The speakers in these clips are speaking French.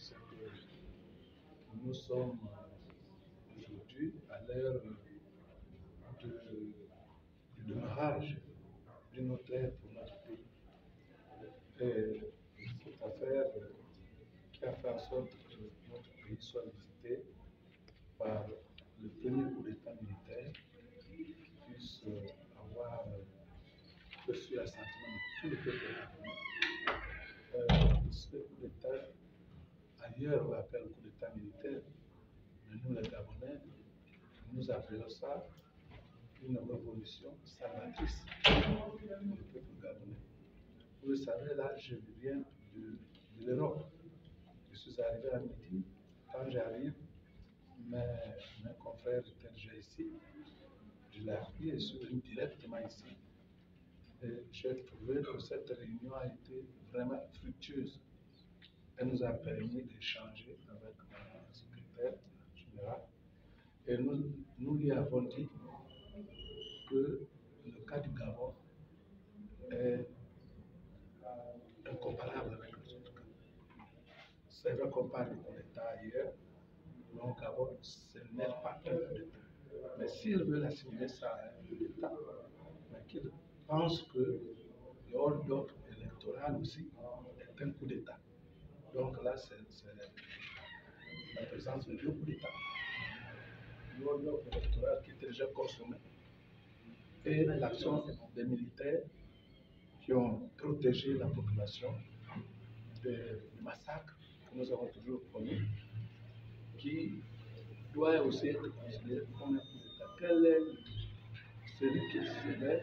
c'est que nous sommes aujourd'hui à l'ère du démarrage d'une autre ère pour notre pays. Et cette affaire qui a fait en sorte que notre pays soit visité par le premier coup d'État militaire qui puisse avoir reçu l'assentiment de tout le peuple gabonais. Ce coup d'État, ailleurs on l'appelle coup d'État militaire, mais nous les Gabonais, nous appelons ça une révolution salvatrice pour le peuple gabonais. Vous le savez, là, je viens de l'Europe. Je suis arrivé à midi. Quand j'arrive, mes confrères étaient déjà ici. Je l'ai appris et je suis venu directement ici. Et j'ai trouvé que cette réunion a été vraiment fructueuse. Elle nous a permis d'échanger avec la secrétaire générale. Et nous lui avons dit que le cas du Gabon est incomparable avec les autres cas. C'est vrai qu'on parle de l'État ailleurs, mais au Gabon, ce n'est pas un coup d'État. Mais s'ils veulent assimiler ça à un coup d'État, mais qu'ils pensent que le hold-up électoral aussi est un coup d'État. Donc là, c'est la présence de deux coups d'État. Le hold-up électoral qui était déjà consommé et l'action des militaires qui ont protégé la population du massacre que nous avons toujours connu, qui doit aussi être considéré comme un coup d'État. Quel est celui qui serait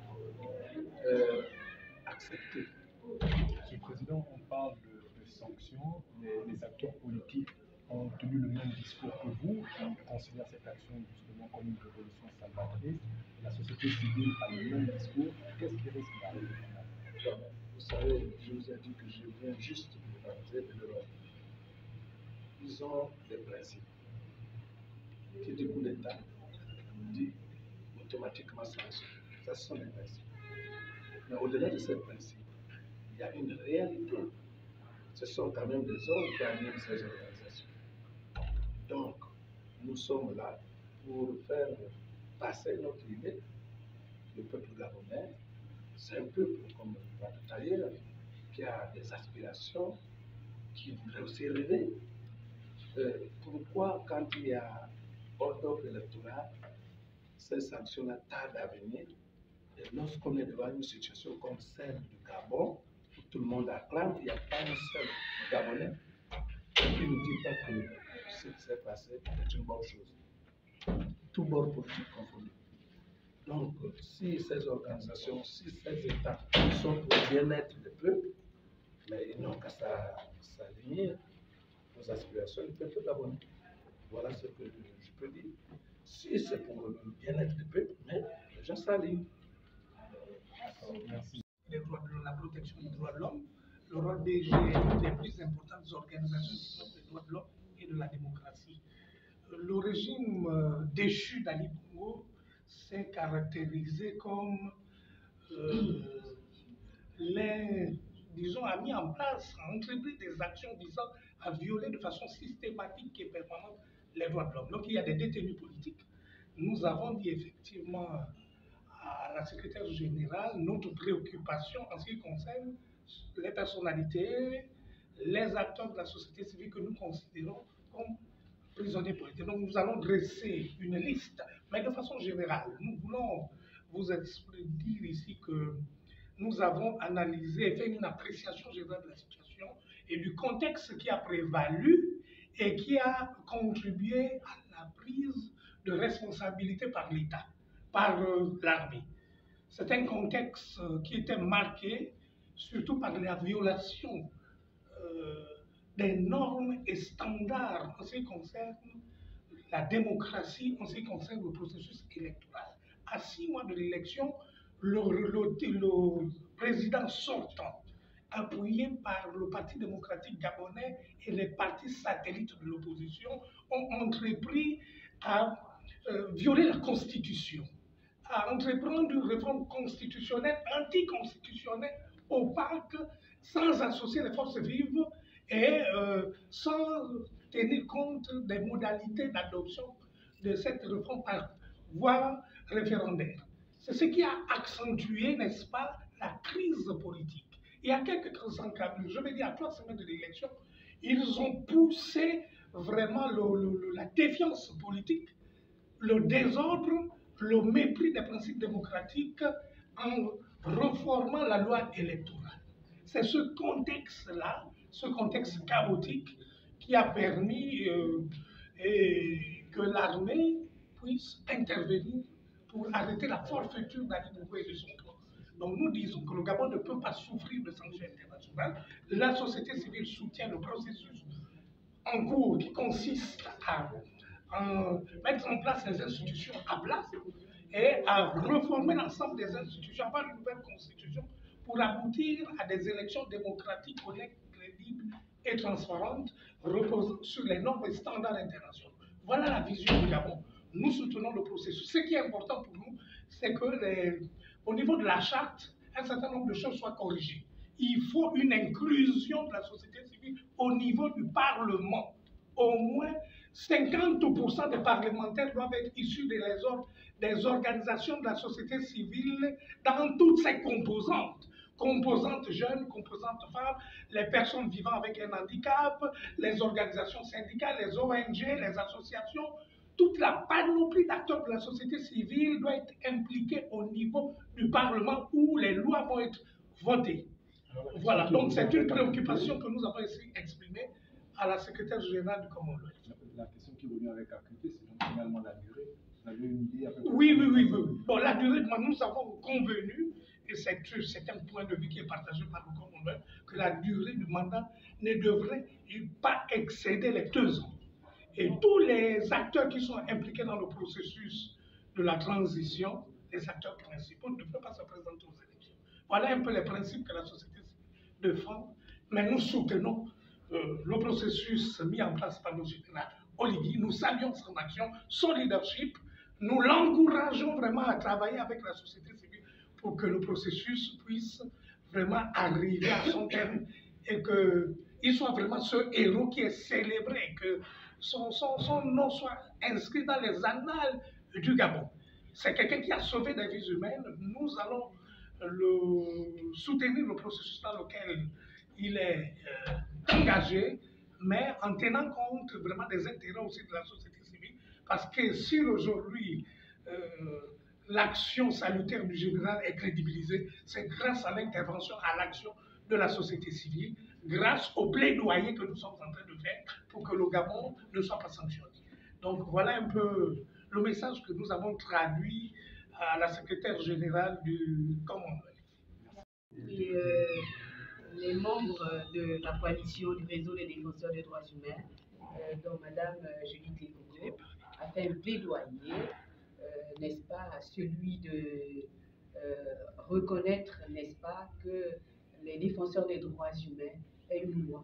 accepté? Monsieur le Président, on parle de sanctions, mais les acteurs politiques ont tenu le même discours que vous. Ils considèrent cette action justement comme une révolution salvatrice. La société civile a le même discours. Qu'est-ce qui risque d'arriver? Vous savez, je vous ai dit que je viens juste de l'Europe. Ils ont des principes. Qui dit coup d'État dit automatiquement sanction. Ça, ce sont les principes. Mais au-delà de ces principes, il y a une réalité. Ce sont quand même des hommes qui animent ces organisations. Donc, nous sommes là pour faire passer notre idée. Le peuple gabonais, c'est un peuple, comme on l'a dit tout à l'heure, qui a des aspirations, qui voudrait aussi rêver. Pourquoi, quand il y a hold-up électoral, ces sanctions-là tardent à venir? Et lorsqu'on est devant une situation comme celle du Gabon, où tout le monde acclame, il n'y a pas un seul Gabonais qui ne dit pas que ce qui s'est passé est une bonne chose. Tout bord politique confondu. Donc, si ces organisations, si ces États sont pour le bien-être du peuple, mais ils n'ont qu'à s'aligner aux aspirations du peuple gabonais. Voilà ce que je peux dire. Si c'est pour le bien-être du peuple, mais les gens s'alignent. Merci. Les droits de l'homme, la protection des droits de l'homme, le rôle des les plus importantes organisations des droits de l'homme et de la démocratie. Le régime déchu d'Ali Bongo s'est caractérisé comme disons, a mis en place, a entrepris des actions visant à violer de façon systématique et permanente les droits de l'homme. Donc il y a des détenus politiques. Nous avons dit effectivement à la secrétaire générale notre préoccupation en ce qui concerne les personnalités, les acteurs de la société civile que nous considérons comme prisonniers politiques. Donc nous allons dresser une liste, mais de façon générale. Nous voulons vous dire ici que nous avons analysé et fait une appréciation générale de la situation et du contexte qui a prévalu et qui a contribué à la prise de responsabilité par l'État, par l'armée. C'est un contexte qui était marqué surtout par la violation des normes et standards en ce qui concerne la démocratie, en ce qui concerne le processus électoral. À 6 mois de l'élection, le président sortant, appuyé par le Parti démocratique gabonais et les partis satellites de l'opposition, ont entrepris à violer la Constitution, à entreprendre une réforme constitutionnelle, anticonstitutionnelle, opaque, sans associer les forces vives et sans tenir compte des modalités d'adoption de cette réforme par voie référendaire. C'est ce qui a accentué, n'est-ce pas, la crise politique. Il y a quelques encablures, je veux dire à 3 semaines de l'élection, ils ont poussé vraiment la défiance politique, le désordre, le mépris des principes démocratiques en reformant la loi électorale. C'est ce contexte-là, ce contexte chaotique, qui a permis que l'armée puisse intervenir pour arrêter la forfaiture d'Ali Bongo et de son camp. Donc nous disons que le Gabon ne peut pas souffrir de sanctions internationales. La société civile soutient le processus en cours qui consiste à mettre en place les institutions à place et à reformer l'ensemble des institutions, avoir une nouvelle constitution pour aboutir à des élections démocratiques, honnêtes, crédibles et transparentes, reposant sur les normes et standards internationaux. Voilà la vision du Gabon. Nous soutenons le processus. Ce qui est important pour nous, c'est que au niveau de la charte, un certain nombre de choses soient corrigées. Il faut une inclusion de la société civile au niveau du Parlement. Au moins 50% des parlementaires doivent être issus des organisations de la société civile dans toutes ses composantes. Composantes jeunes, composantes femmes, les personnes vivant avec un handicap, les organisations syndicales, les ONG, les associations. Toute la panoplie d'acteurs de la société civile doit être impliquée au niveau du Parlement où les lois vont être votées. Voilà, donc c'est une préoccupation que nous avons essayé d'exprimer à la secrétaire générale du Commonwealth. La question qui revient avec acuité, c'est donc finalement la durée. Vous avez une idée à peu près? Oui. Bon, la durée, nous avons convenu, et c'est un point de vue qui est partagé par le Commonwealth, que la durée du mandat ne devrait pas excéder les 2 ans. Et tous les acteurs qui sont impliqués dans le processus de la transition, les acteurs principaux, ne peuvent pas se présenter aux élections. Voilà un peu les principes que la société défend, mais nous soutenons le processus mis en place par le général Oligui. Nous saluons son action, son leadership. Nous l'encourageons vraiment à travailler avec la société civile pour que le processus puisse vraiment arriver à son terme et qu'il soit vraiment ce héros qui est célébré, que son nom soit inscrit dans les annales du Gabon. C'est quelqu'un qui a sauvé des vies humaines. Nous allons soutenir le processus dans lequel il est engagé, mais en tenant compte vraiment des intérêts aussi de la société civile, parce que si aujourd'hui l'action salutaire du général est crédibilisée, c'est grâce à l'intervention, à l'action de la société civile, grâce au plaidoyer que nous sommes en train de faire pour que le Gabon ne soit pas sanctionné. Donc voilà un peu le message que nous avons traduit à la secrétaire générale du Commonwealth. Et, les membres de la coalition du réseau des défenseurs des droits humains, dont Mme Julie Tégogo, a fait un plaidoyer, n'est-ce pas, celui de reconnaître, n'est-ce pas, que les défenseurs des droits humains aient une loi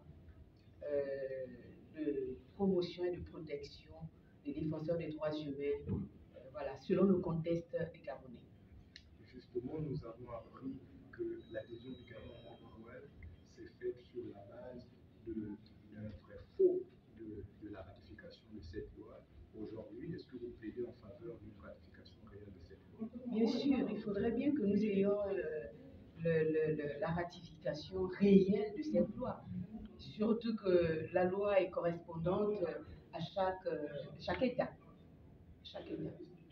de promotion et de protection des défenseurs des droits humains, voilà, selon le contexte des Gabonais. Justement, nous avons appris que l'adhésion du Gabon au Commonwealth s'est faite sur la base d'un vrai faux de la ratification de cette loi. Aujourd'hui, est-ce que vous plaidez en faveur d'une ratification réelle de cette loi? Bien sûr, il faudrait bien que nous ayons la ratification réelle de cette loi. Surtout que la loi est correspondante à chaque État. Chaque État.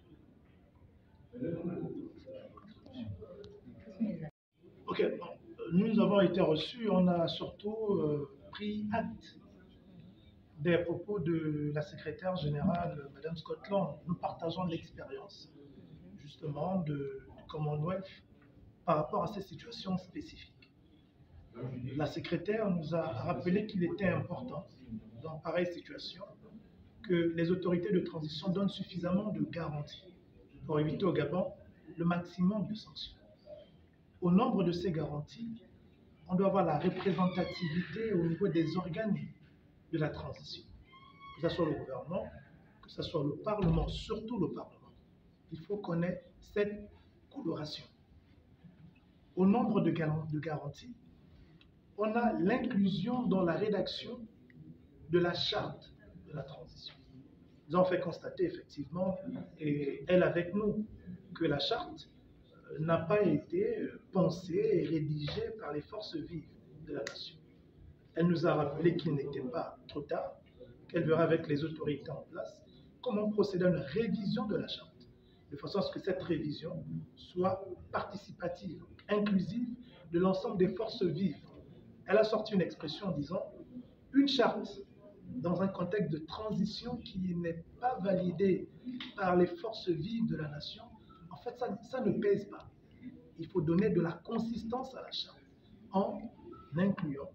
Ok, nous avons été reçus, on a surtout pris acte des propos de la secrétaire générale, Mme Scotland. Nous partageons l'expérience, justement, du Commonwealth par rapport à ces situations spécifiques. La secrétaire nous a rappelé qu'il était important, dans pareille situation, que les autorités de transition donnent suffisamment de garanties pour éviter au Gabon le maximum de sanctions. Au nombre de ces garanties, on doit avoir la représentativité au niveau des organes de la transition, que ce soit le gouvernement, que ce soit le Parlement, surtout le Parlement. Il faut qu'on ait cette coloration. Au nombre de garanties, on a l'inclusion dans la rédaction de la charte de la transition. Nous avons fait constater effectivement, et elle avec nous, que la charte n'a pas été pensée et rédigée par les forces vives de la nation. Elle nous a rappelé qu'il n'était pas trop tard, qu'elle verra avec les autorités en place comment procéder à une révision de la charte, de façon à ce que cette révision soit participative, inclusive de l'ensemble des forces vives. Elle a sorti une expression en disant « une charte dans un contexte de transition qui n'est pas validée par les forces vives de la nation, en fait, ça ne pèse pas. Il faut donner de la consistance à la charte en incluant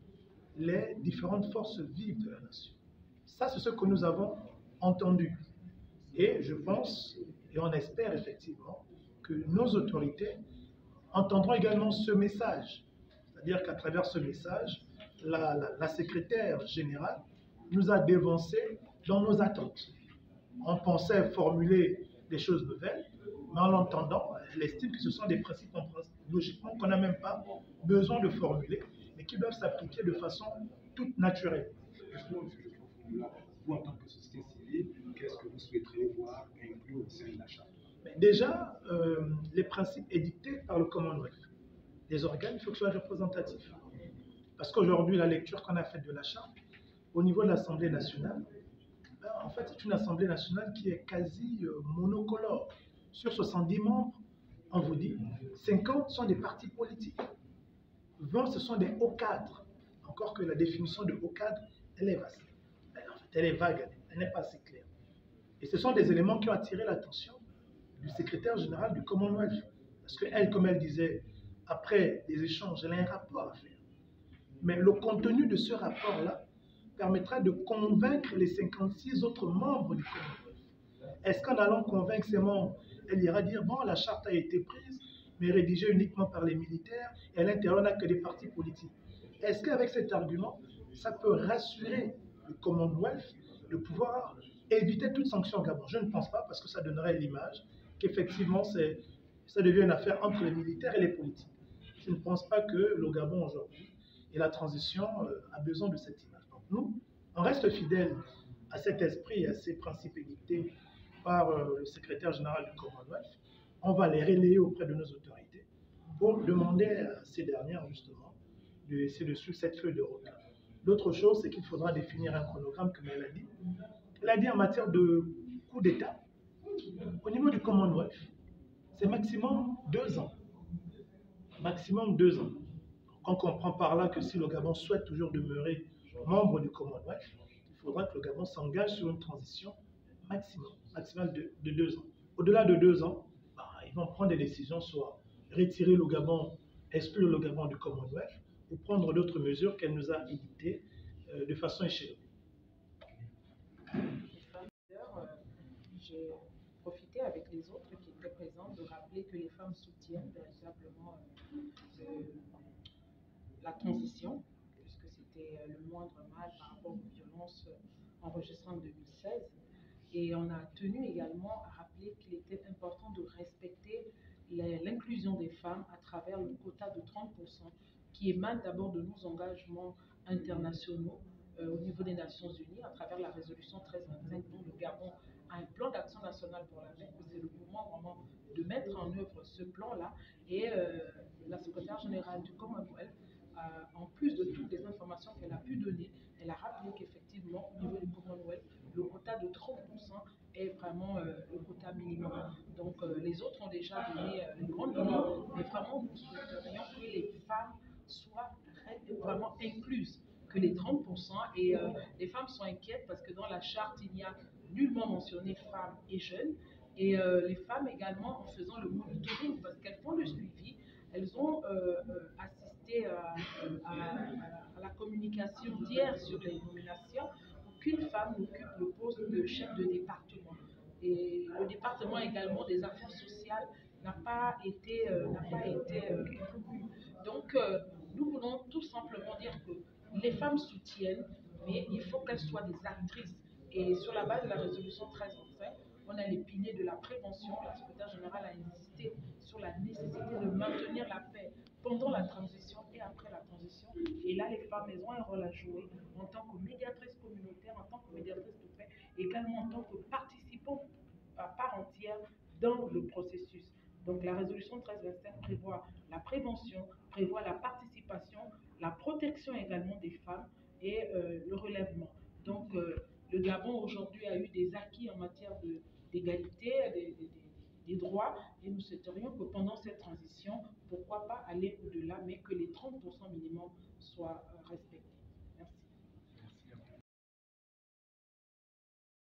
les différentes forces vives de la nation. » Ça, c'est ce que nous avons entendu. Et je pense, et on espère effectivement, que nos autorités entendront également ce message. C'est-à-dire qu'à travers ce message, la secrétaire générale nous a dévancés dans nos attentes. On pensait formuler des choses nouvelles, mais en l'entendant, elle estime que ce sont des principes logiquement qu'on n'a même pas besoin de formuler, mais qui doivent s'appliquer de façon toute naturelle. Justement, M. Geoffroy, vous, en tant que société civile, qu'est-ce que vous souhaiteriez voir inclus au sein de la charte? Déjà, les principes édictés par le Commonwealth, les organes, il faut que ce soit représentatif. Parce qu'aujourd'hui, la lecture qu'on a faite de la charte, au niveau de l'Assemblée nationale, en fait, c'est une Assemblée nationale qui est quasi monocolore. Sur 70 membres, on vous dit, 50 sont des partis politiques. 20, ce sont des hauts cadres. Encore que la définition de haut cadre, elle est vaste. En fait, elle est vague, elle n'est pas assez claire. Et ce sont des éléments qui ont attiré l'attention du secrétaire général du Commonwealth. Parce qu'elle, comme elle disait, après des échanges, elle a un rapport à faire. Mais le contenu de ce rapport-là permettra de convaincre les 56 autres membres du Commonwealth. Est-ce qu'en allant convaincre ces membres, elle ira dire, bon, la charte a été prise, mais rédigée uniquement par les militaires, et à l'intérieur, on n'a que des partis politiques. Est-ce qu'avec cet argument, ça peut rassurer le Commonwealth de pouvoir éviter toute sanction au Gabon? Je ne pense pas, parce que ça donnerait l'image qu'effectivement, ça devient une affaire entre les militaires et les politiques. Je ne pense pas que le Gabon aujourd'hui et la transition a besoin de cette image. Donc nous, on reste fidèles à cet esprit, à ces principes édictés par le secrétaire général du Commonwealth. On va les relayer auprès de nos autorités pour demander à ces dernières, justement, d'essayer de suivre cette feuille de route. L'autre chose, c'est qu'il faudra définir un chronogramme, comme elle a dit. Elle a dit en matière de coup d'État, au niveau du Commonwealth, c'est maximum 2 ans. Maximum 2 ans. On comprend par là que si le Gabon souhaite toujours demeurer membre du Commonwealth, il faudra que le Gabon s'engage sur une transition maximale de 2 ans. Au-delà de 2 ans, ils vont prendre des décisions, soit retirer le Gabon, exclure le Gabon du Commonwealth, ou prendre d'autres mesures qu'elle nous a édictées de façon échelonnée. J'ai profité avec les autres qui étaient présents de rappeler que les femmes soutiennent véritablement la transition, puisque c'était le moindre mal par rapport aux violences enregistrées en 2016. Et on a tenu également à rappeler qu'il était important de respecter l'inclusion des femmes à travers le quota de 30% qui émane d'abord de nos engagements internationaux au niveau des Nations Unies à travers la résolution 1325 dont le Gabon a un plan d'action national pour la paix. C'est le moment vraiment de mettre en œuvre ce plan-là. Et la secrétaire générale du Commonwealth, en plus de toutes les informations qu'elle a pu donner, elle a rappelé qu'effectivement, au niveau du Commonwealth, le quota de 30% est vraiment le quota minimum. Donc les autres ont déjà donné une grande lignes, mais vraiment nous souhaiterions que les femmes soient vraiment incluses, que les 30%, et les femmes sont inquiètes parce que dans la charte, il n'y a nullement mentionné femmes et jeunes, et les femmes également en faisant le monitoring, parce qu'elles font le suivi, elles ont assisté à la communication d'hier sur les nominations. Aucune femme n'occupe le poste de chef de département. Et le département également des affaires sociales n'a pas été promu. Donc, nous voulons tout simplement dire que les femmes soutiennent, mais il faut qu'elles soient des actrices. Et sur la base de la résolution 1325, on a les piliers de la prévention. La secrétaire générale a insisté sur la nécessité de maintenir la paix pendant la transition et après la transition. Et là, les femmes, elles ont un rôle à jouer en tant que médiatrices communautaires, en tant que médiatrices de paix, également en tant que participants à part entière dans le processus. Donc la résolution 1325 prévoit la prévention, prévoit la participation, la protection également des femmes et le relèvement. Donc le Gabon aujourd'hui a eu des acquis en matière d'égalité, des droits, et nous souhaiterions que pendant cette transition, pourquoi pas aller au-delà, mais que les 30% minimum soient respectés.